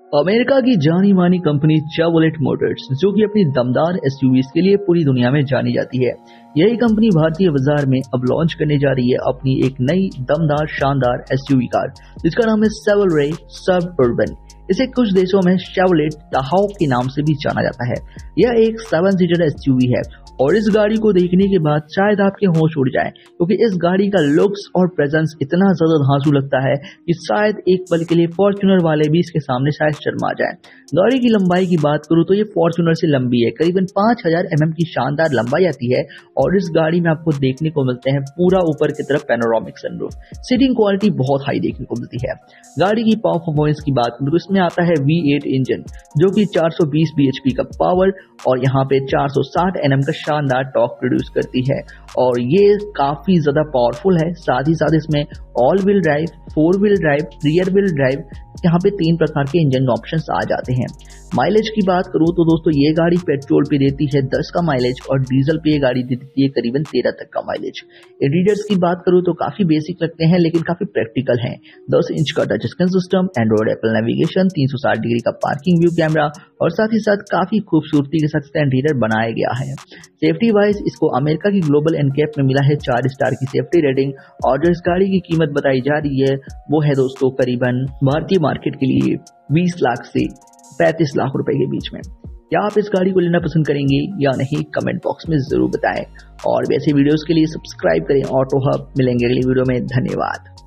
America की जानी मानी कंपनी चेवरोलेट मोटर्स, जो कि अपनी दमदार एसयूवीज के लिए पूरी दुनिया में जानी जाती है, यही कंपनी भारतीय बाजार में अब लॉन्च करने जा रही है अपनी एक नई दमदार शानदार एसयूवी कार, जिसका नाम है शेवरले सबअर्बन। इसे कुछ देशों में शेवरलेट ताहाउ के नाम से भी जाना जाता है। यह एक 7 सीटर एसयूवी है और इस गाड़ी को देखने के बाद शायद आपके होश उड़ जाए, क्योंकि इस गाड़ी का लुक्स और प्रेजेंस इतना ज्यादा धांसू लगता है कि शायद एक पल के लिए फॉर्च्यूनर वाले भी इसके सामने शायद शर्मा जाए। गाड़ी की लंबाई की बात करूं तो ये फॉर्च्यूनर से लंबी है, करीबन 5000 mm की शानदार लंबाई आती है और इस गाड़ी में आपको देखने को मिलते हैं पूरा ऊपर की तरफ पैनोरामिक सनरूफ। सीटिंग क्वालिटी बहुत हाई देखने को मिलती है। गाड़ी की पावर परफॉर्मेंस की बात करूं तो इसमें आता है V8 इंजन, जो कि 420 bhp का पावर और यहाँ पे 460 Nm का शानदार टॉर्क प्रोड्यूस करती है और ये काफी ज्यादा पावरफुल है। साथ ही साथ इसमें all wheel drive, 4 wheel drive, rear wheel drive, यहाँ पे 3 प्रकार के इंजन ऑप्शंस आ जाते हैं। माइलेज की बात करूं तो दोस्तों ये गाड़ी पेट्रोल पे देती है 10 का माइलेज और डीजल पे ये गाड़ी देती है करीबन 13 तक का माइलेज। इंटीरियर्स की बात करूं तो काफी बेसिक लगते हैं लेकिन काफी प्रैक्टिकल हैं। 10 इंच का touch screen system, Android Apple navigation, 360 degree का पार्किंग व्यू कैमरा और साथ ही साथ काफी खूबसूरती के साथ इसका इंटीरियर बनाया गया है। सेफ्टी वाइज इसको अमेरिका की ग्लोबल एनकैप में मिला है 4 स्टार की सेफ्टी रेटिंग और जो इस गाड़ी की कीमत बताई जा रही है वो है दोस्तों करीबन भारतीय मार्केट के लिए 20 लाख से 35 लाख रुपए के बीच में। क्या आप इस गाड़ी को लेना पसंद करेंगे या नहीं, कमेंट बॉक्स में जरूर बताएं और वैसे वीडियोस के लिए सब्सक्राइब करें ऑटो हब। मिलेंगे अगली वीडियो में, धन्यवाद।